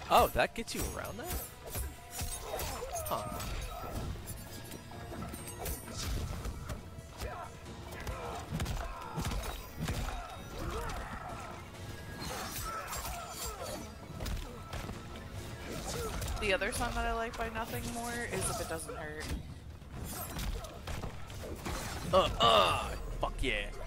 Oh, that gets you around that? Huh. The other song that I like by Nothing More is If It Doesn't Hurt. Fuck yeah.